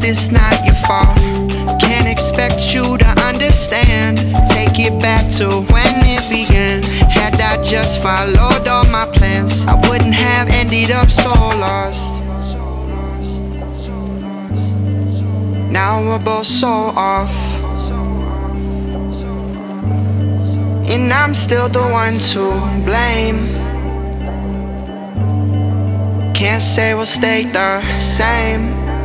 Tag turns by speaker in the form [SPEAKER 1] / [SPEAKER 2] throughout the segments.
[SPEAKER 1] it's not your fault. Can't expect you to understand. Take it back to when it began. Had I just followed all my plans, I wouldn't have ended up so lost. Now we're both so off, and I'm still the one to blame. Can't say we'll stay the same.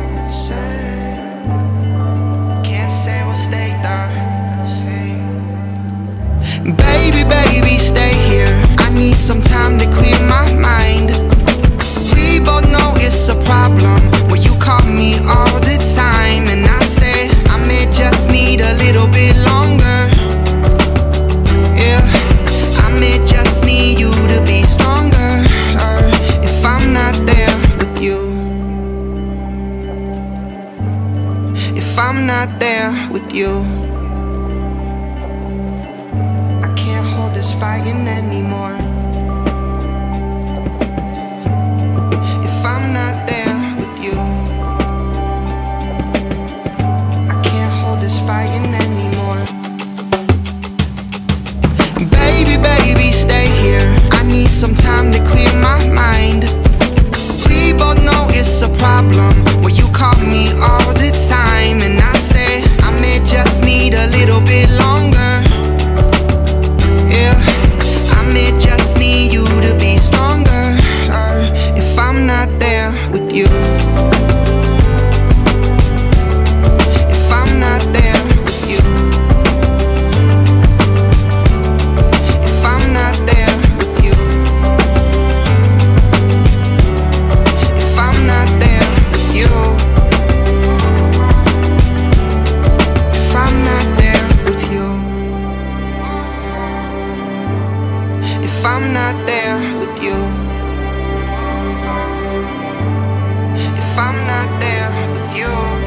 [SPEAKER 1] Can't say we'll stay the same. Baby, baby, stay here. I need some time to clear my mind. We both know it's a problem when you call me all the time, and I say I may just need a little bit longer. Yeah, I may just need you to be stronger. If I'm not there with you, if I'm not there with you, I can't hold this fighting anymore. If I'm not there with you, I can't hold this fighting anymore. Baby, baby, stay here. I need some time to clear my mind. We both know it's a problem when you call me all the time, and I say I may just need a little bit longer. Yeah, I may just need you to be stronger. If I'm not there with you, if I'm not there with you, if I'm not there with you, if I'm not there with you, if I'm not there with you, if I'm not there with you, if I'm not there with you.